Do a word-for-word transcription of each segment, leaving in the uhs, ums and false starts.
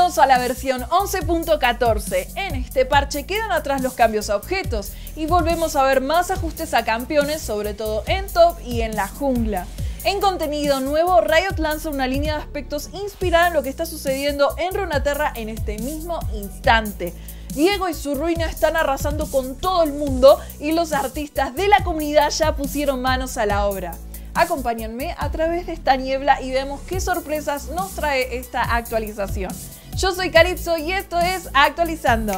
Bienvenidos a la versión once punto catorce. En este parche quedan atrás los cambios a objetos y volvemos a ver más ajustes a campeones, sobre todo en top y en la jungla. En contenido nuevo, Riot lanza una línea de aspectos inspirada en lo que está sucediendo en Runeterra en este mismo instante. Viego y su ruina están arrasando con todo el mundo y los artistas de la comunidad ya pusieron manos a la obra. Acompáñenme a través de esta niebla y vemos qué sorpresas nos trae esta actualización. Yo soy Calypso y esto es Actualizando.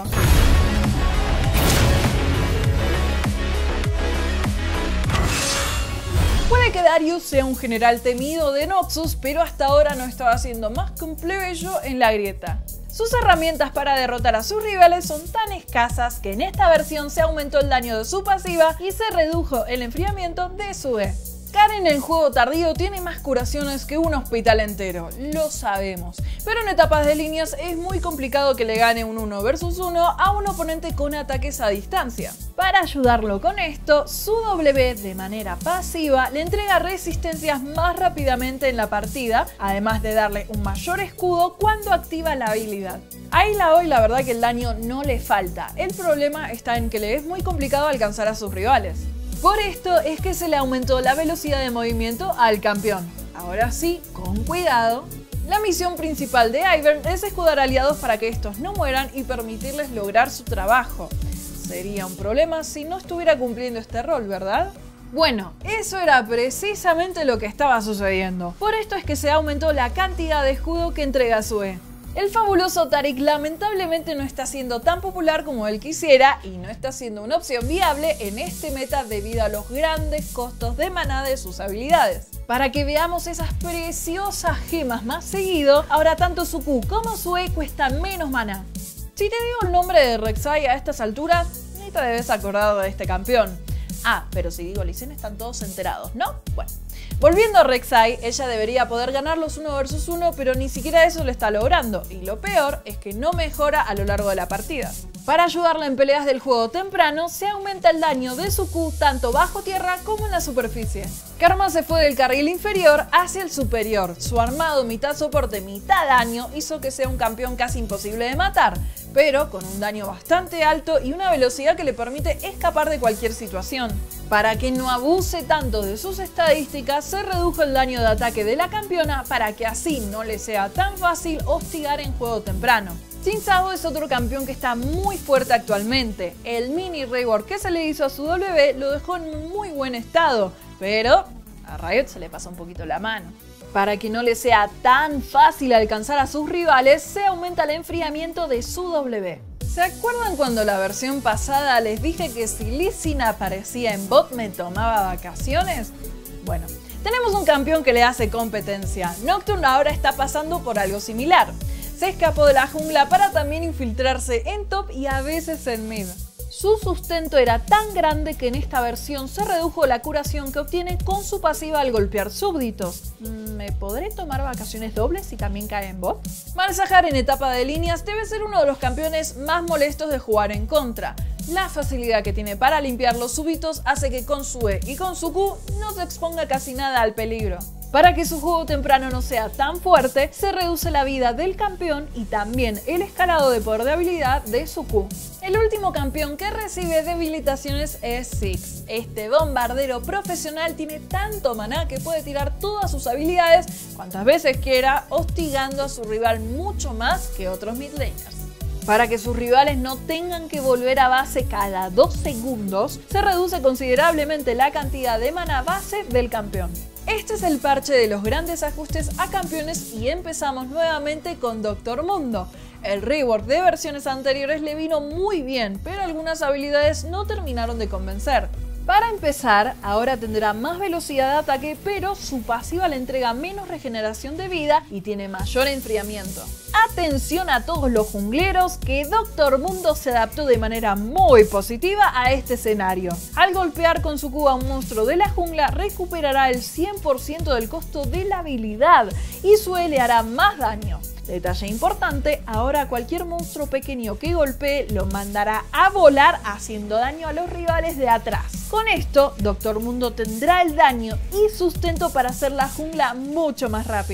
Puede que Darius sea un general temido de Noxus, pero hasta ahora no estaba haciendo más que un plebeyo en la grieta. Sus herramientas para derrotar a sus rivales son tan escasas que en esta versión se aumentó el daño de su pasiva y se redujo el enfriamiento de su E. Garen en juego tardío tiene más curaciones que un hospital entero, lo sabemos, pero en etapas de líneas es muy complicado que le gane un uno versus uno a un oponente con ataques a distancia. Para ayudarlo con esto, su W de manera pasiva le entrega resistencias más rápidamente en la partida, además de darle un mayor escudo cuando activa la habilidad. A Illaoi la verdad que el daño no le falta, el problema está en que le es muy complicado alcanzar a sus rivales. Por esto es que se le aumentó la velocidad de movimiento al campeón. Ahora sí, con cuidado. La misión principal de Ivern es escudar aliados para que estos no mueran y permitirles lograr su trabajo. Sería un problema si no estuviera cumpliendo este rol, ¿verdad? Bueno, eso era precisamente lo que estaba sucediendo. Por esto es que se aumentó la cantidad de escudo que entrega su E. El fabuloso Taric lamentablemente no está siendo tan popular como él quisiera y no está siendo una opción viable en este meta debido a los grandes costos de maná de sus habilidades. Para que veamos esas preciosas gemas más seguido, ahora tanto su Q como su E cuestan menos maná. Si te digo el nombre de Rek'Sai a estas alturas, ni te debes acordar de este campeón. Ah, pero si digo Lee Sin están todos enterados, ¿no? Bueno. Volviendo a Rek'Sai, ella debería poder ganar los uno versus uno, pero ni siquiera eso lo está logrando, y lo peor es que no mejora a lo largo de la partida. Para ayudarla en peleas del juego temprano, se aumenta el daño de su Q tanto bajo tierra como en la superficie. Karma se fue del carril inferior hacia el superior. Su armado mitad soporte mitad daño hizo que sea un campeón casi imposible de matar, pero con un daño bastante alto y una velocidad que le permite escapar de cualquier situación. Para que no abuse tanto de sus estadísticas, se redujo el daño de ataque de la campeona para que así no le sea tan fácil hostigar en juego temprano. Xin Zhao es otro campeón que está muy fuerte actualmente. El mini rework que se le hizo a su W lo dejó en muy buen estado, pero a Riot se le pasó un poquito la mano. Para que no le sea tan fácil alcanzar a sus rivales, se aumenta el enfriamiento de su W. ¿Se acuerdan cuando la versión pasada les dije que si Lee Sin aparecía en bot me tomaba vacaciones? Bueno, tenemos un campeón que le hace competencia. Nocturne ahora está pasando por algo similar. Se escapó de la jungla para también infiltrarse en top y a veces en mid. Su sustento era tan grande que en esta versión se redujo la curación que obtiene con su pasiva al golpear súbditos. ¿Me podré tomar vacaciones dobles si también cae en bot? Malzahar en etapa de líneas debe ser uno de los campeones más molestos de jugar en contra. La facilidad que tiene para limpiar los súbditos hace que con su E y con su Q no se exponga casi nada al peligro. Para que su juego temprano no sea tan fuerte, se reduce la vida del campeón y también el escalado de poder de habilidad de su Q. El último campeón que recibe debilitaciones es Ziggs. Este bombardero profesional tiene tanto maná que puede tirar todas sus habilidades cuantas veces quiera, hostigando a su rival mucho más que otros midlaners. Para que sus rivales no tengan que volver a base cada dos segundos, se reduce considerablemente la cantidad de maná base del campeón. Este es el parche de los grandes ajustes a campeones y empezamos nuevamente con Doctor Mundo. El rework de versiones anteriores le vino muy bien, pero algunas habilidades no terminaron de convencer. Para empezar, ahora tendrá más velocidad de ataque, pero su pasiva le entrega menos regeneración de vida y tiene mayor enfriamiento. Atención a todos los jungleros, que Doctor Mundo se adaptó de manera muy positiva a este escenario. Al golpear con su Q a un monstruo de la jungla, recuperará el cien por ciento del costo de la habilidad y su E le hará más daño. Detalle importante, ahora cualquier monstruo pequeño que golpee lo mandará a volar haciendo daño a los rivales de atrás. Con esto, Doctor Mundo tendrá el daño y sustento para hacer la jungla mucho más rápido.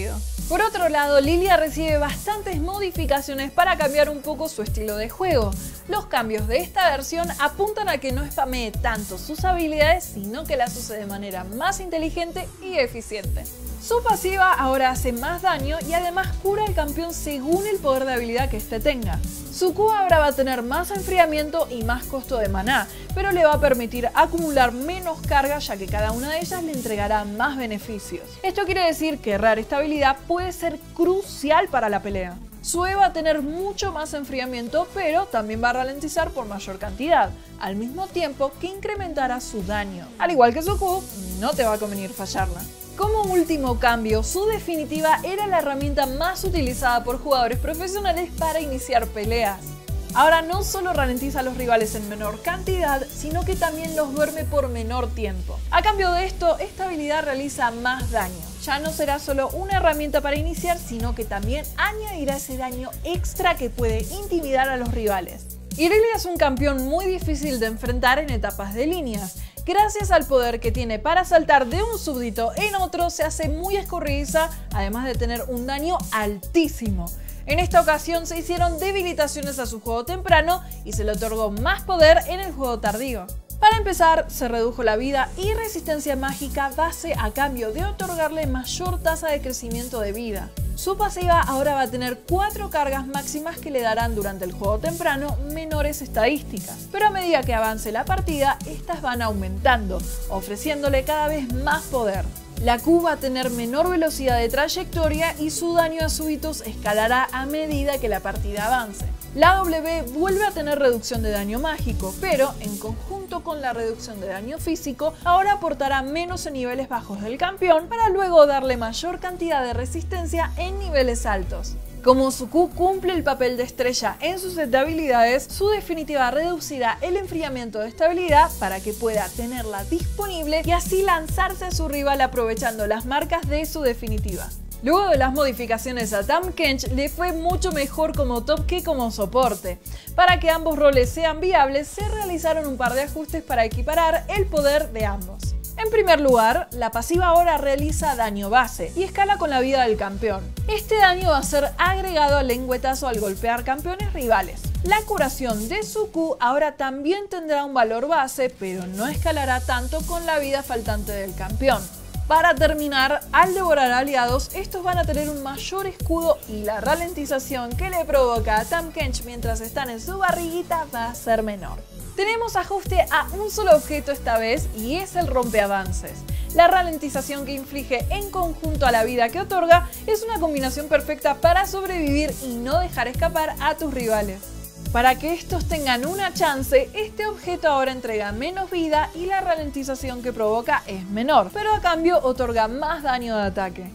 Por otro lado, Lilia recibe bastantes modificaciones para cambiar un poco su estilo de juego. Los cambios de esta versión apuntan a que no spamee tanto sus habilidades, sino que las use de manera más inteligente y eficiente. Su pasiva ahora hace más daño y además cura al campeón según el poder de habilidad que éste tenga. Su Q ahora va a tener más enfriamiento y más costo de maná, pero le va a permitir acumular menos carga ya que cada una de ellas le entregará más beneficios. Esto quiere decir que errar esta habilidad puede ser crucial para la pelea. Su E va a tener mucho más enfriamiento, pero también va a ralentizar por mayor cantidad, al mismo tiempo que incrementará su daño. Al igual que su Q, no te va a convenir fallarla. Como último cambio, su definitiva era la herramienta más utilizada por jugadores profesionales para iniciar peleas. Ahora no solo ralentiza a los rivales en menor cantidad, sino que también los duerme por menor tiempo. A cambio de esto, esta habilidad realiza más daño. Ya no será solo una herramienta para iniciar, sino que también añadirá ese daño extra que puede intimidar a los rivales. Irelia es un campeón muy difícil de enfrentar en etapas de líneas. Gracias al poder que tiene para saltar de un súbdito en otro, se hace muy escurridiza, además de tener un daño altísimo. En esta ocasión se hicieron debilitaciones a su juego temprano y se le otorgó más poder en el juego tardío. Para empezar, se redujo la vida y resistencia mágica base a cambio de otorgarle mayor tasa de crecimiento de vida. Su pasiva ahora va a tener cuatro cargas máximas que le darán durante el juego temprano menores estadísticas, pero a medida que avance la partida, estas van aumentando, ofreciéndole cada vez más poder. La Q va a tener menor velocidad de trayectoria y su daño a súbitos escalará a medida que la partida avance. La W vuelve a tener reducción de daño mágico, pero en conjunto con la reducción de daño físico, ahora aportará menos en niveles bajos del campeón para luego darle mayor cantidad de resistencia en niveles altos. Como su Q cumple el papel de estrella en su set de habilidades, su definitiva reducirá el enfriamiento de esta habilidad para que pueda tenerla disponible y así lanzarse a su rival aprovechando las marcas de su definitiva. Luego de las modificaciones a Tahm Kench le fue mucho mejor como top que como soporte. Para que ambos roles sean viables, se realizaron un par de ajustes para equiparar el poder de ambos. En primer lugar, la pasiva ahora realiza daño base y escala con la vida del campeón. Este daño va a ser agregado al lengüetazo al golpear campeones rivales. La curación de su Q ahora también tendrá un valor base, pero no escalará tanto con la vida faltante del campeón. Para terminar, al devorar aliados, estos van a tener un mayor escudo y la ralentización que le provoca a Tahm Kench mientras están en su barriguita va a ser menor. Tenemos ajuste a un solo objeto esta vez y es el rompeavances. La ralentización que inflige en conjunto a la vida que otorga es una combinación perfecta para sobrevivir y no dejar escapar a tus rivales. Para que estos tengan una chance, este objeto ahora entrega menos vida y la ralentización que provoca es menor, pero a cambio otorga más daño de ataque.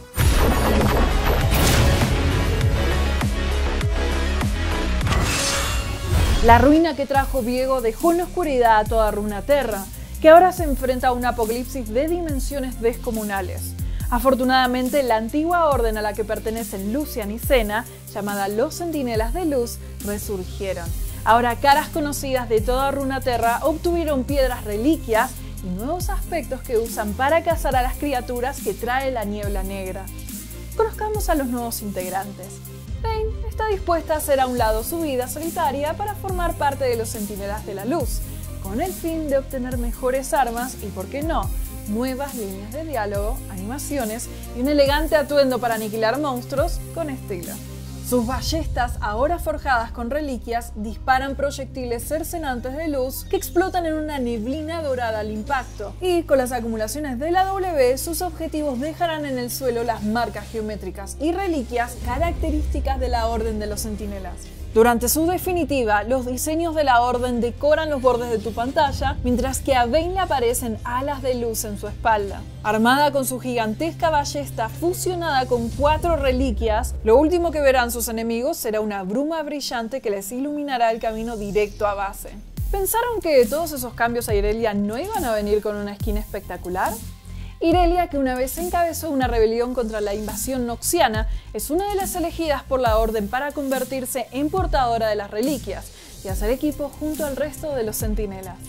La ruina que trajo Viego dejó en la oscuridad a toda Runeterra, que ahora se enfrenta a un apocalipsis de dimensiones descomunales. Afortunadamente, la antigua orden a la que pertenecen Lucian y Senna, llamada los Centinelas de Luz, resurgieron. Ahora caras conocidas de toda Runeterra obtuvieron piedras reliquias y nuevos aspectos que usan para cazar a las criaturas que trae la niebla negra. Conozcamos a los nuevos integrantes. Vayne está dispuesta a hacer a un lado su vida solitaria para formar parte de los Centinelas de la Luz, con el fin de obtener mejores armas y, por qué no, nuevas líneas de diálogo, animaciones y un elegante atuendo para aniquilar monstruos con estilo. Sus ballestas, ahora forjadas con reliquias, disparan proyectiles cercenantes de luz que explotan en una neblina dorada al impacto. Y con las acumulaciones de la W, sus objetivos dejarán en el suelo las marcas geométricas y reliquias características de la Orden de los Centinelas. Durante su definitiva, los diseños de la Orden decoran los bordes de tu pantalla, mientras que a Vayne le aparecen alas de luz en su espalda. Armada con su gigantesca ballesta fusionada con cuatro reliquias, lo último que verán sus enemigos será una bruma brillante que les iluminará el camino directo a base. ¿Pensaron que todos esos cambios a Irelia no iban a venir con una skin espectacular? Irelia, que una vez encabezó una rebelión contra la invasión noxiana, es una de las elegidas por la Orden para convertirse en portadora de las reliquias y hacer equipo junto al resto de los centinelas.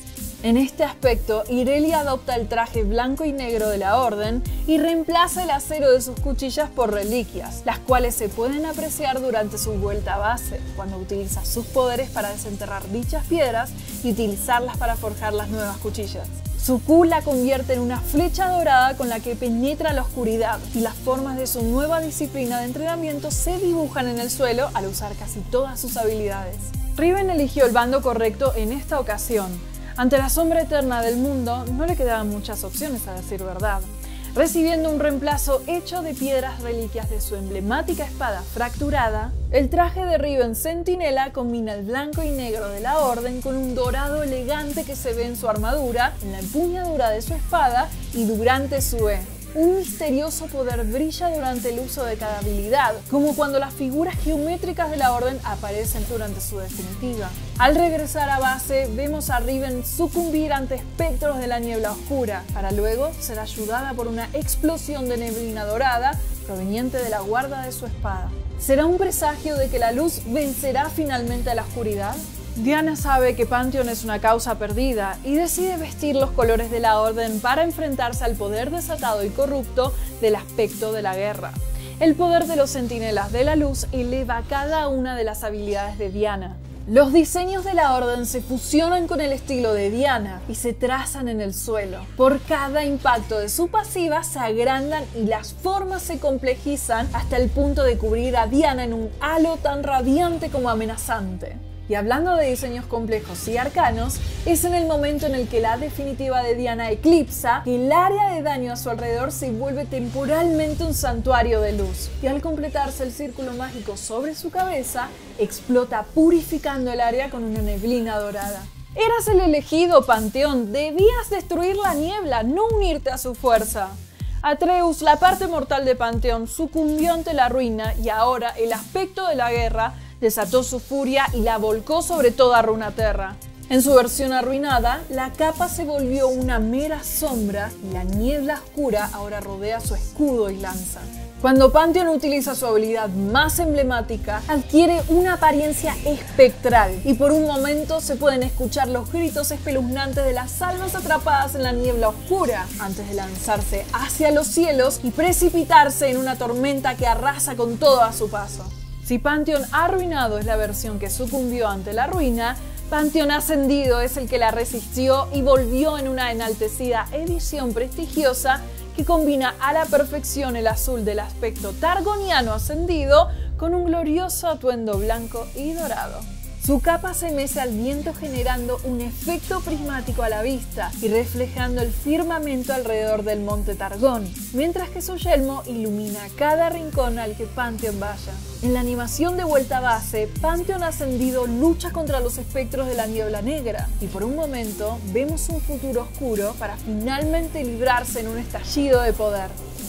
En este aspecto, Irelia adopta el traje blanco y negro de la Orden y reemplaza el acero de sus cuchillas por reliquias, las cuales se pueden apreciar durante su vuelta a base, cuando utiliza sus poderes para desenterrar dichas piedras y utilizarlas para forjar las nuevas cuchillas. Su Q la convierte en una flecha dorada con la que penetra la oscuridad, y las formas de su nueva disciplina de entrenamiento se dibujan en el suelo al usar casi todas sus habilidades. Riven eligió el bando correcto en esta ocasión. Ante la sombra eterna del mundo, no le quedaban muchas opciones, a decir verdad. Recibiendo un reemplazo hecho de piedras reliquias de su emblemática espada fracturada, el traje de Riven Centinela combina el blanco y negro de la Orden con un dorado elegante que se ve en su armadura, en la empuñadura de su espada y durante su E. Un misterioso poder brilla durante el uso de cada habilidad, como cuando las figuras geométricas de la Orden aparecen durante su definitiva. Al regresar a base, vemos a Riven sucumbir ante espectros de la niebla oscura, para luego ser ayudada por una explosión de neblina dorada proveniente de la guarda de su espada. ¿Será un presagio de que la luz vencerá finalmente a la oscuridad? Diana sabe que Pantheon es una causa perdida y decide vestir los colores de la Orden para enfrentarse al poder desatado y corrupto del aspecto de la guerra. El poder de los Centinelas de la Luz eleva cada una de las habilidades de Diana. Los diseños de la Orden se fusionan con el estilo de Diana y se trazan en el suelo. Por cada impacto de su pasiva se agrandan y las formas se complejizan hasta el punto de cubrir a Diana en un halo tan radiante como amenazante. Y hablando de diseños complejos y arcanos, es en el momento en el que la definitiva de Diana eclipsa que el área de daño a su alrededor se vuelve temporalmente un santuario de luz. Y al completarse el círculo mágico sobre su cabeza, explota purificando el área con una neblina dorada. Eras el elegido, Pantheon, debías destruir la niebla, no unirte a su fuerza. Atreus, la parte mortal de Pantheon, sucumbió ante la ruina y ahora el aspecto de la guerra desató su furia y la volcó sobre toda Runaterra. En su versión arruinada, la capa se volvió una mera sombra y la niebla oscura ahora rodea su escudo y lanza. Cuando Pantheon utiliza su habilidad más emblemática, adquiere una apariencia espectral y por un momento se pueden escuchar los gritos espeluznantes de las almas atrapadas en la niebla oscura, antes de lanzarse hacia los cielos y precipitarse en una tormenta que arrasa con todo a su paso. Si Pantheon arruinado es la versión que sucumbió ante la ruina, Pantheon ascendido es el que la resistió y volvió en una enaltecida edición prestigiosa que combina a la perfección el azul del aspecto targoniano ascendido con un glorioso atuendo blanco y dorado. Su capa se mece al viento generando un efecto prismático a la vista y reflejando el firmamento alrededor del monte Targón, mientras que su yelmo ilumina cada rincón al que Pantheon vaya. En la animación de vuelta a base, Pantheon ascendido lucha contra los espectros de la niebla negra y por un momento vemos un futuro oscuro para finalmente librarse en un estallido de poder.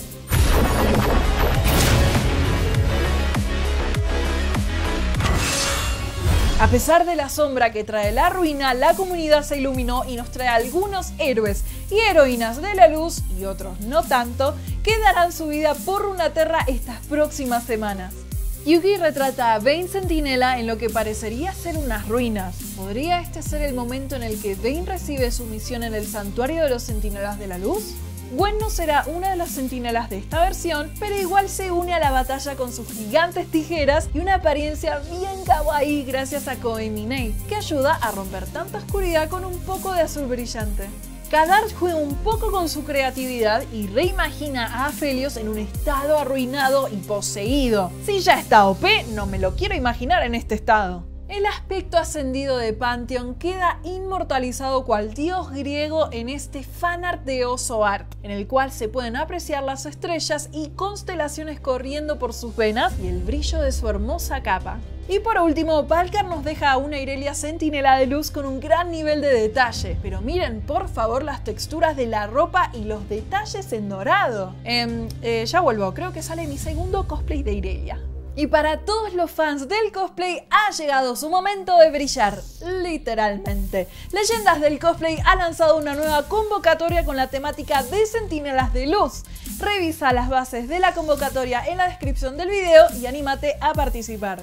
A pesar de la sombra que trae la ruina, la comunidad se iluminó y nos trae algunos héroes y heroínas de la luz, y otros no tanto, que darán su vida por Runaterra estas próximas semanas. Yugi retrata a Vayne Centinela en lo que parecería ser unas ruinas. ¿Podría este ser el momento en el que Vayne recibe su misión en el santuario de los Centinelas de la Luz? Gwen no será una de las centinelas de esta versión, pero igual se une a la batalla con sus gigantes tijeras y una apariencia bien kawaii gracias a Koei Minei, que ayuda a romper tanta oscuridad con un poco de azul brillante. Kadar juega un poco con su creatividad y reimagina a Aphelios en un estado arruinado y poseído. Si ya está O P, no me lo quiero imaginar en este estado. El aspecto ascendido de Pantheon queda inmortalizado cual dios griego en este fanart de Oso Arc, en el cual se pueden apreciar las estrellas y constelaciones corriendo por sus venas y el brillo de su hermosa capa. Y por último, Valkar nos deja a una Irelia Centinela de luz con un gran nivel de detalle, pero miren por favor las texturas de la ropa y los detalles en dorado. Eh, eh, ya vuelvo, creo que sale mi segundo cosplay de Irelia. Y para todos los fans del cosplay ha llegado su momento de brillar, literalmente. Leyendas del Cosplay ha lanzado una nueva convocatoria con la temática de Centinelas de Luz. Revisa las bases de la convocatoria en la descripción del video y anímate a participar.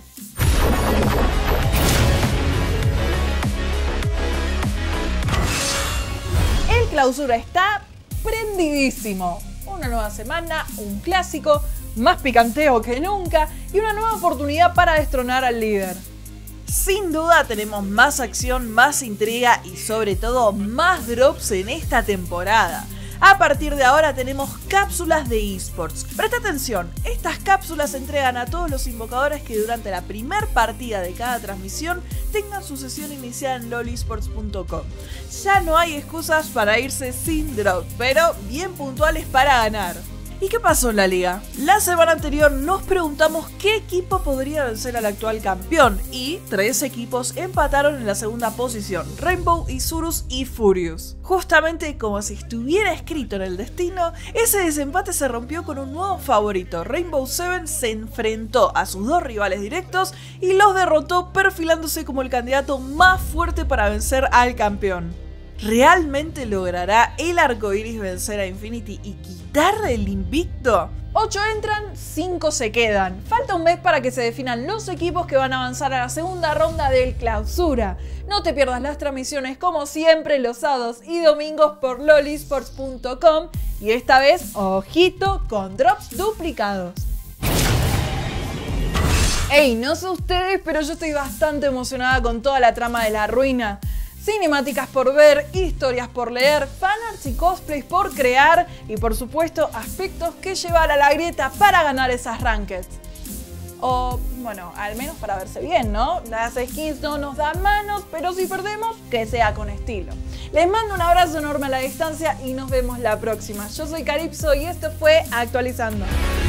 clausura está prendidísimo. Una nueva semana, un clásico, más picanteo que nunca y una nueva oportunidad para destronar al líder. Sin duda tenemos más acción, más intriga y sobre todo más drops en esta temporada. A partir de ahora tenemos cápsulas de eSports. Presta atención, estas cápsulas se entregan a todos los invocadores que durante la primer partida de cada transmisión tengan su sesión iniciada en lol esports punto com. Ya no hay excusas para irse sin drop, pero bien puntuales para ganar. ¿Y qué pasó en la liga? La semana anterior nos preguntamos qué equipo podría vencer al actual campeón y tres equipos empataron en la segunda posición, Rainbow, Isurus y Furious. Justamente como si estuviera escrito en el destino, ese desempate se rompió con un nuevo favorito. Rainbow Seven se enfrentó a sus dos rivales directos y los derrotó perfilándose como el candidato más fuerte para vencer al campeón. ¿Realmente logrará el arcoiris vencer a Infinity y quitarle el invicto? ocho entran, cinco se quedan. Falta un mes para que se definan los equipos que van a avanzar a la segunda ronda del clausura. No te pierdas las transmisiones como siempre los sábados y domingos por lol esports punto com y esta vez, ojito, con drops duplicados. Ey, no sé ustedes, pero yo estoy bastante emocionada con toda la trama de la ruina. Cinemáticas por ver, historias por leer, fanarts y cosplays por crear y por supuesto aspectos que llevar a la grieta para ganar esas rankeds. O bueno, al menos para verse bien, ¿no? Las skins no nos dan manos, pero si perdemos, que sea con estilo. Les mando un abrazo enorme a la distancia y nos vemos la próxima. Yo soy Calypso y esto fue Actualizando.